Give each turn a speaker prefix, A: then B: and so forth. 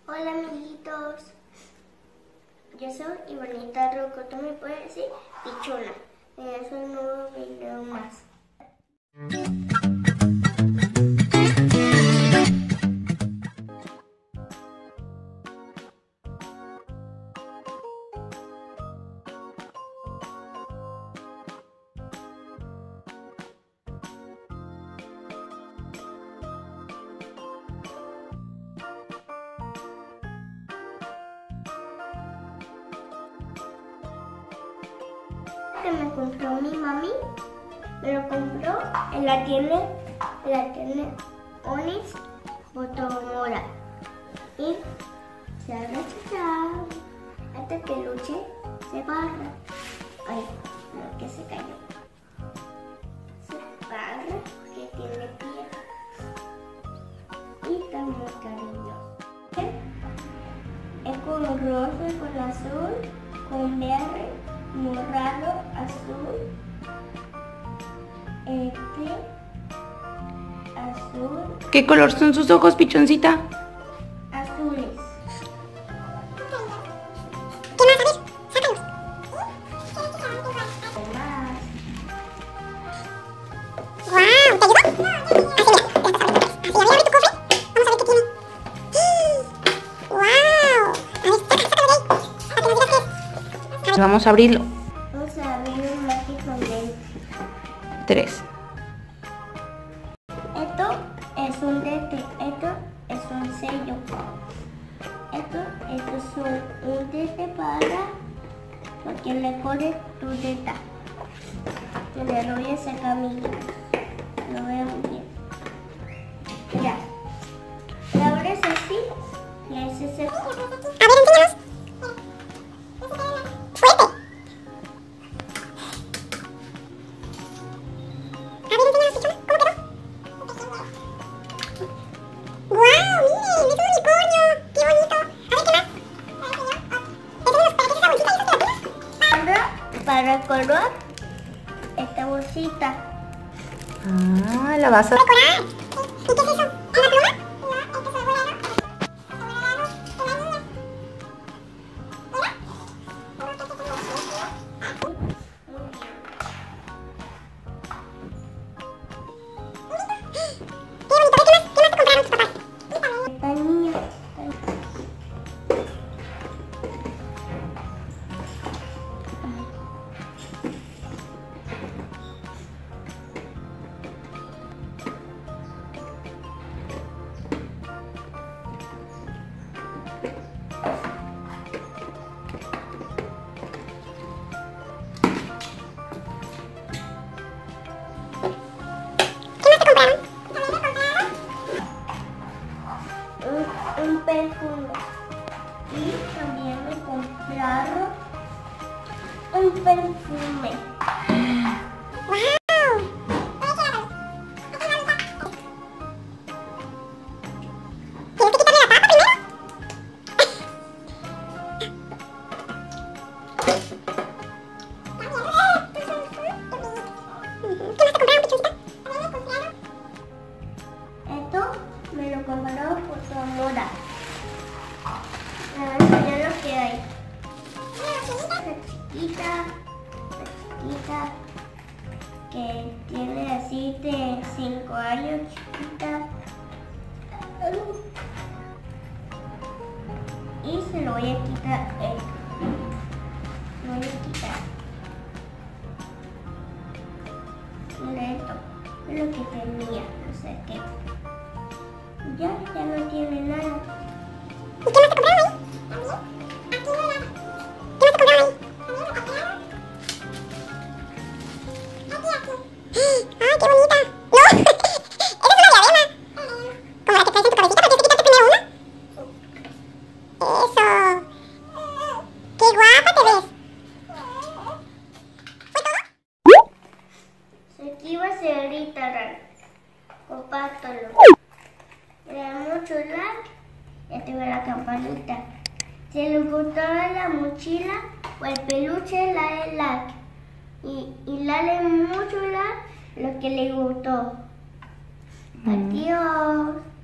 A: Hola amiguitos, yo soy Ivanita Rocco, tú me puedes decir Pichona. Es un nuevo video más. Que me compró mi mami, me lo compró en la tienda Onyx Botomora y se agacha hasta que luche se barra. Ay, no, que se cayó. Se barra porque tiene piel y está muy cariñoso. Es con rosa, con azul, con verde, morado, azul, azul.
B: ¿Qué color son sus ojos, Pichoncita?
A: Azules.
B: Vamos a abrirlo.
A: Vamos a abrir un mágico lente.
B: 3.
A: Esto es un dete, esto es un sello. Esto es un dete para porque le pones tu teta. Yo le doy ese camino. Lo veo muy bien. Mira. La abres así y ahí se para el color esta bolsita.
B: Ah, la vas a...
C: ¿Y qué es eso? ¿Una pluma?
A: Esta niña. Un perfume y también me compraron un perfume. Esto me lo compraron por tu amor. Mira lo que hay. La chiquita que tiene así de 5 años, chiquita. Y se lo voy a quitar esto. Lo voy a quitar. Mira esto. Es lo que tenía, no sé qué. Ya no tiene nada.
C: ¿Y qué más te compraron ahí? ¿Qué más te compraron ahí? ¡Ay, qué bonita! ¡No! ¡Esa es una diadema! Como la que traes en tu cabecita, ¿por qué te quitaste primero una? ¡Eso! ¡Qué guapa te ves! ¿Fue todo?
A: Suscríbase ahorita, compártelo. Le da mucho like y activa la campanita. Si les gustó la mochila o el peluche, dale like. Y dale mucho like lo que les gustó. Adiós.